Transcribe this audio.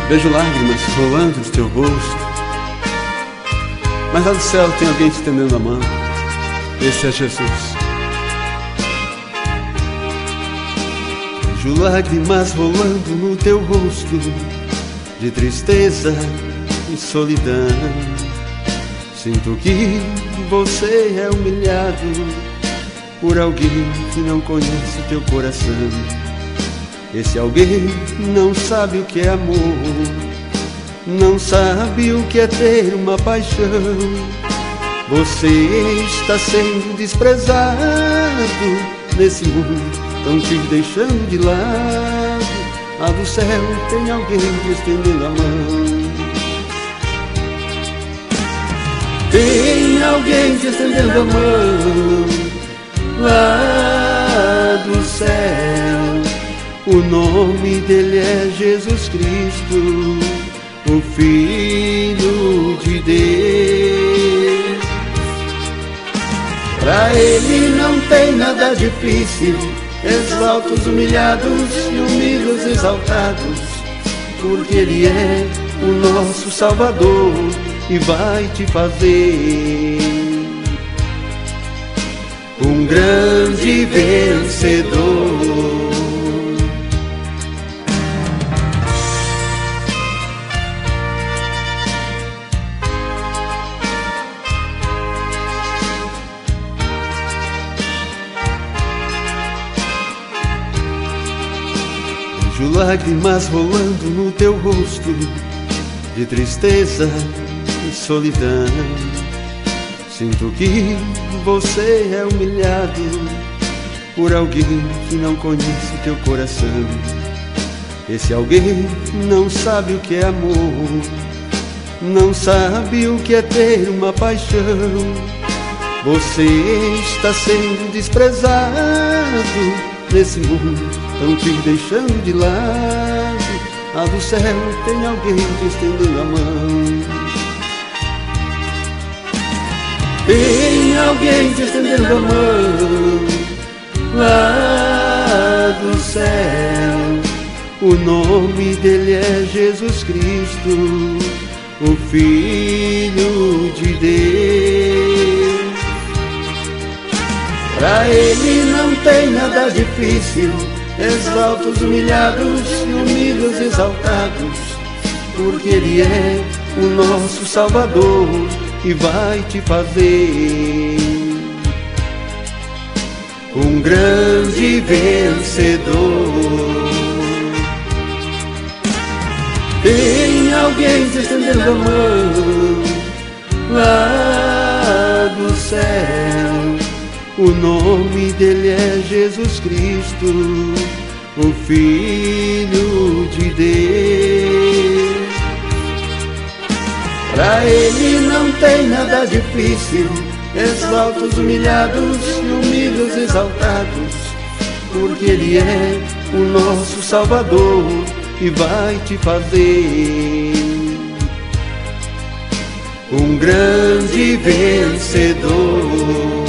Vejo lágrimas rolando de teu rosto, mas lá do céu tem alguém te estendendo a mão. Esse é Jesus. Vejo lágrimas rolando no teu rosto, de tristeza e solidão. Sinto que você é humilhado por alguém que não conhece teu coração. Esse alguém não sabe o que é amor, não sabe o que é ter uma paixão. Você está sendo desprezado nesse mundo, estão te deixando de lado. Lá do céu tem alguém te estendendo a mão. Tem alguém te estendendo a mão. Lá do céu, o nome dele é Jesus Cristo, o Filho de Deus. Pra ele não tem nada difícil, exalta os humilhados e humilha os exaltados, porque ele é o nosso Salvador e vai te fazer um grande vencedor. Vejo lágrimas rolando no teu rosto, de tristeza e solidão. Sinto que você é humilhado por alguém que não conhece teu coração. Esse alguém não sabe o que é amor, não sabe o que é ter uma paixão. Você está sendo desprezado nesse mundo, estão te deixando de lado. Lá do céu tem alguém te estendendo a mão. Tem alguém te estendendo a mão. Lá do céu, o nome dele é Jesus Cristo, o Filho de Deus. Pra ele não tem nada difícil, exalta os humilhados e humilha os exaltados, porque ele é o nosso Salvador e vai te fazer um grande vencedor. Tem alguém te estendendo a mão. Lá do céu, o nome dele é Jesus Cristo, o Filho de Deus. Pra ele não tem nada difícil, exalta os humilhados e humilha os exaltados, porque ele é o nosso Salvador e vai te fazer um grande vencedor.